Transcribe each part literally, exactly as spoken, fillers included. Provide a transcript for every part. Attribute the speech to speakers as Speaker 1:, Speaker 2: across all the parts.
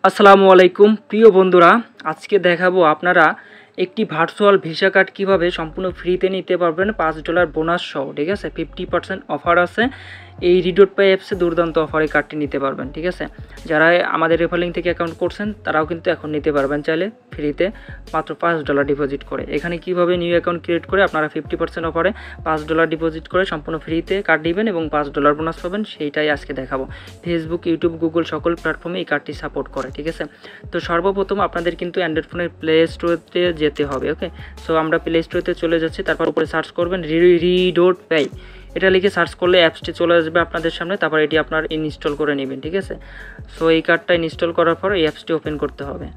Speaker 1: আসসালামু আলাইকুম প্রিয় বন্ধুরা, আজকে দেখাবো আপনারা একটি ভার্চুয়াল ভিসা কার্ড কিভাবে সম্পূর্ণ ফ্রিতে নিতে পারবেন পাঁচ ডলার বোনাস সহ। ঠিক আছে, ফিফটি পার্সেন্ট অফার আছে এই রিডোটপে অ্যাপসে, দুর্দান্ত অফারে কার্ডটি নিতে পারবেন। ঠিক আছে, যারা আমাদের রেফার লিঙ্ক থেকে অ্যাকাউন্ট করছেন তারাও কিন্তু এখন নিতে পারবেন চাইলে ফ্রিতে, মাত্র পাঁচ ডলার ডিপোজিট করে। এখানে কিভাবে নিউ অ্যাকাউন্ট ক্রিয়েট করে আপনারা ফিফটি পার্সেন্ট অফারে পাঁচ ডলার ডিপোজিট করে সম্পূর্ণ ফ্রিতে কার্ড নেবেন এবং পাঁচ ডলার বোনাস পাবেন, সেইটাই আজকে দেখাবো। ফেসবুক, ইউটিউব, গুগল সকল প্ল্যাটফর্মে এই কার্ডটি সাপোর্ট করে। ঠিক আছে, তো সর্বপ্রথম আপনাদের কিন্তু অ্যান্ড্রয়েড ফোনের প্লে স্টোরে যেতে হবে। ওকে, সো আমরা প্লে স্টোরেতে চলে যাচ্ছি, তারপর উপরে সার্চ করবেন রিডোটপে, এটা লিখে সার্চ করলে অ্যাপসটি চলে আসবে আপনাদের সামনে, তারপর এটি আপনার ইনস্টল করে নেবেন। ঠিক আছে, সো এই কার্ডটা ইনস্টল করার পর এই অ্যাপসটি ওপেন করতে হবে।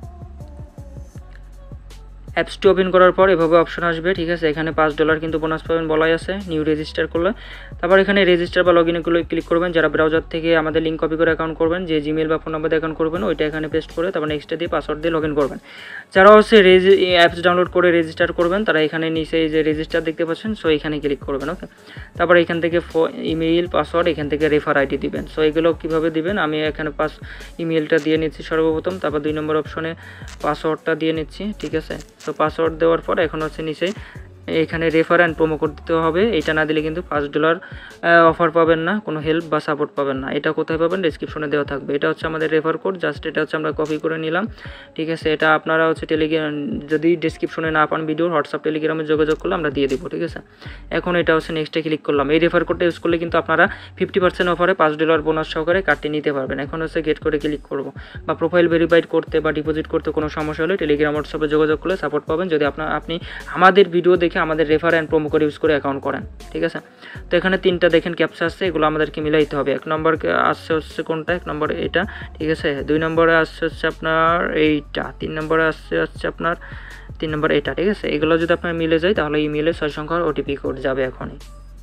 Speaker 1: অ্যাপসটি ওপেন করার পর এভাবে অপশন আসবে। ঠিক আছে, এখানে পাঁচ ডলার কিন্তু বোনাস পাবেন বলাই আছে নিউ রেজিস্টার করলে। তারপর এখানে রেজিস্টার বা লগ ইনগুলো ক্লিক করবেন। যারা ব্রাউজার থেকে আমাদের লিঙ্ক কপি করে অ্যাকাউন্ট করবেন, যে জিমেল বা ফোন নাম্বার দিয়ে অ্যাকাউন্ট করবেন ওইটা এখানে পেস্ট করে তারপর নেক্সটে দিয়ে পাসওয়ার্ড দিয়ে লগ ইন করবেন। যারা হচ্ছে রেজি অ্যাপস ডাউনলোড করে রেজিস্টার করবেন তারা এখানে নিচে এই যে রেজিস্টার দেখতে পাচ্ছেন, সো এখানে ক্লিক করবেন। ওকে, তারপর এখান থেকে ইমেইল, পাসওয়ার্ড, এখান থেকে রেফার আইডি দিবেন। সো এগুলো কীভাবে দিবেন, আমি এখানে পাস ইমেইলটা দিয়ে নিচ্ছি সর্বপ্রথম, তারপর দুই নম্বর অপশনে পাসওয়ার্ডটা দিয়ে নিচ্ছি। ঠিক আছে, তো পাসওয়ার্ড দেওয়ার পর এখন হচ্ছে নিচে এখানে রেফার অ্যান্ড প্রোমো কোড দিতে হবে। এটা না দিলে কিন্তু পাঁচ ডলার অফার পাবেন না, কোনো হেল্প বা সাপোর্ট পাবেন না। এটা কোথায় পাবেন, ডেসক্রিপশনে দেওয়া থাকবে। এটা হচ্ছে আমাদের রেফার কোড, জাস্ট এটা হচ্ছে আমরা কপি করে নিলাম। ঠিক আছে, এটা আপনারা হচ্ছে টেলিগ্রাম, যদি ডেসক্রিপশনে না পান ভিডিও, হোয়াটসঅ্যাপ, টেলিগ্রামে যোগাযোগ করলে আমরা দিয়ে দেবো। ঠিক আছে, এখন এটা হচ্ছে নেক্সটে ক্লিক করলাম। এই রেফার কোডটা ইউজ করলে কিন্তু আপনারা ফিফটি পার্সেন্ট অফারে পাঁচ ডলার বোনাস সহকারে কার্ডটি নিতে পারবেন। এখন হচ্ছে গেট করে ক্লিক করবো, বা প্রোফাইল ভেরিফাইড করতে বা ডিপোজিট করতে কোনো সমস্যা হলে টেলিগ্রাম, হোয়াটসঅ্যাপে যোগাযোগ করলে সাপোর্ট পাবেন, যদি আপনার আপনি আমাদের ভিডিও দেখে আমাদের refer and promo code use করে অ্যাকাউন্ট করেন। ঠিক আছে, তো এখানে তিনটা দেখেন ক্যাপচা আসছে, এগুলো আমাদেরকে মিলাইতে হবে। এক নম্বর আসছে হচ্ছে কোনটা, এক নম্বর এটা। ঠিক আছে, দুই নম্বরে আসছে হচ্ছে আপনার এইটা, তিন নম্বরে আসছে হচ্ছে আপনার তিন নম্বর এটা। ঠিক আছে, এগুলো যদি আপনার মিলে যায় তাহলে ইমেলে ছয় সংখ্যার ওটিপি কোড যাবে এখনই।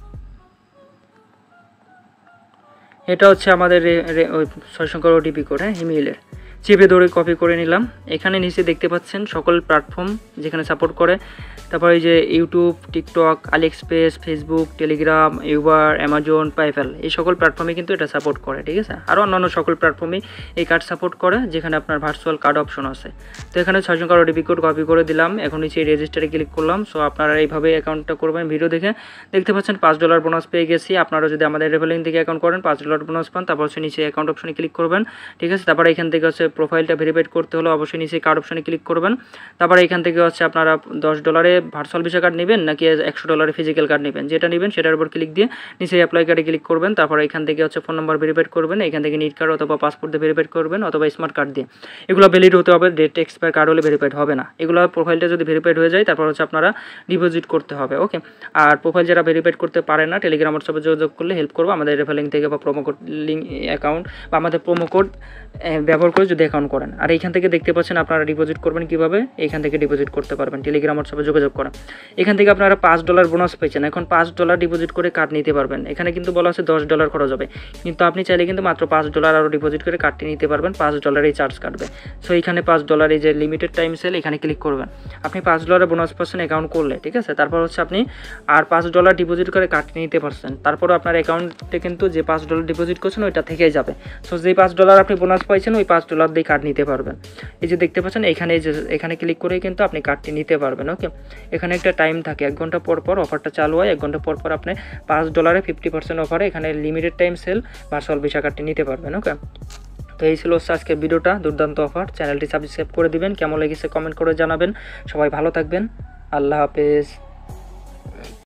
Speaker 1: এটা হচ্ছে আমাদের ওই ছয় সংখ্যার ওটিপি কোড, হ্যাঁ, ইমেইলের। চেপে ধরে কপি করে নিলাম। এখানে নিচে দেখতে পাচ্ছেন সকল প্ল্যাটফর্ম যেখানে সাপোর্ট করে, তারপর এই যে YouTube, TikTok, AliExpress, Facebook, Telegram, Uber, Amazon, PayPal, এই সকল প্ল্যাটফর্মে কিন্তু এটা সাপোর্ট করে। ঠিক আছে, আরও অন্যান্য সকল প্ল্যাটফর্মে এই কার্ড সাপোর্ট করে যেখানে আপনার ভার্চুয়াল কার্ড অপশন আছে। তো এখানে ছয় সংখ্যার ওটিপি কোড কপি করে দিলাম, এখন নিচে রেজিস্টারে ক্লিক করলাম। সো আপনারা এইভাবে অ্যাকাউন্টটা করবেন। ভিডিও দেখে দেখতে পাচ্ছেন পাঁচ ডলার বোনাস পেয়ে গেছি। আপনারা যদি আমাদের রেফার লিঙ্ক থেকে অ্যাকাউন্ট করেন পাঁচ ডলার বোনাস পান। তারপর হচ্ছে নিচে অ্যাকাউন্ট অপশনে ক্লিক করবেন। ঠিক আছে, তারপর এখান থেকে হচ্ছে প্রোফাইলটা ভেরিফাইড করতে হলে অবশ্যই নিচে কার্ড অপশনে ক্লিক করবেন। তারপরে এখান থেকে হচ্ছে আপনারা দশ ডলারে ভার্চুয়াল ভিসা কার্ড নেবেন নাকি একশো ডলারে ফিজিক্যাল কার্ড নেবেন, যেটা নেবেন সেটার উপর ক্লিক দিয়ে নিচে অ্যাপ্লাই কার্ডে ক্লিক করবেন। তারপর এখান থেকে হচ্ছে ফোন নাম্বার ভেরিফাইড করবেন, এখান থেকে নিট কার্ড অথবা পাসপোর্ট দিয়ে ভেরিফাইড করবেন অথবা স্মার্ট কার্ড দিয়ে। এগুলো ভ্যালিড হতে হবে, ডেট এক্সপায়ার কার্ড হলে ভেরিফাইড হবে না। এগুলো প্রোফাইলটা যদি ভেরিফাইড হয়ে যায় তারপর হচ্ছে আপনারা ডিপোজিট করতে হবে। ওকে, আর প্রোফাইল যারা ভেরিফাইড করতে পারে না টেলিগ্রাম, হোয়াটসঅ্যাপে যোগাযোগ করলে হেল্প করবো আমাদের রেফার লিঙ্ক থেকে বা প্রোমো কোড লিঙ্ক অ্যাকাউন্ট বা আমাদের প্রোমো কোড ব্যবহার করে যদি অ্যাকাউন্ট করেন। আর এইখান থেকে দেখতে পাচ্ছেন আপনারা ডিপোজিট করবেন কীভাবে, এইখান থেকে ডিপোজিট করতে পারবেন টেলিগ্রাম, হোয়াটসঅ্যাপে যোগাযোগ করেন। এখান থেকে আপনারা পাঁচ ডলার বোনাস পেয়েছেন, এখন পাঁচ ডলার ডিপোজিট করে কার্ড নিতে পারবেন। এখানে কিন্তু বলা আছে দশ ডলার খরচ হবে, কিন্তু আপনি চাইলে কিন্তু মাত্র পাঁচ ডলার আরও ডিপোজিট করে কার্ডটি নিতে পারবেন, পাঁচ ডলারেই চার্জ কাটবে। সো এখানে পাঁচ ডলার এই যে লিমিটেড টাইম সেল, এখানে ক্লিক করবেন। আপনি পাঁচ ডলারের বোনাস পাচ্ছেন অ্যাকাউন্ট করলে। ঠিক আছে, তারপর হচ্ছে আপনি আর পাঁচ ডলার ডিপোজিট করে কার্ডটি নিতে পারছেন। তারপর আপনার অ্যাকাউন্টে কিন্তু যে পাঁচ ডলার ডিপোজিট করছেন ওইটা থেকেই যাবে। সো যে পাঁচ ডলার আপনি বোনাস পাইছেন ওই পাঁচ ডলার দিয়ে কার্ড নিতে পারবেন। এই যে দেখতে পাচ্ছেন এখানে যে এখানে ক্লিক করেই কিন্তু আপনি কার্ডটি নিতে পারবেন। ওকে, এখানে একটা টাইম থাকে, এক ঘন্টা পর পর অফারটা চালু হয়, এক ঘন্টা পর পর আপনি পাঁচ ডলারে ফিফটি পার্সেন্ট অফারে এখানে limited time sale virtual visa কার্ডটি নিতে পারবেন। ওকে, তো এই ছিল হচ্ছে আজকের ভিডিওটা, দুর্দান্ত অফার। চ্যানেলটি সাবস্ক্রাইব করে দিবেন, কেমন লেগেছে কমেন্ট করে জানাবেন। সবাই ভালো থাকবেন, আল্লাহ হাফেজ।